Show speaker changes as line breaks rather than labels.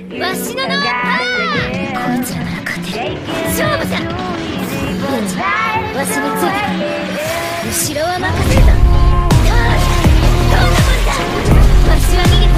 わしの名はパー。こいつらなら勝てる。勝負じゃ。文治、わしについてくれ。後ろは任せるぞ。パー。どんなもんだ。わしは逃げ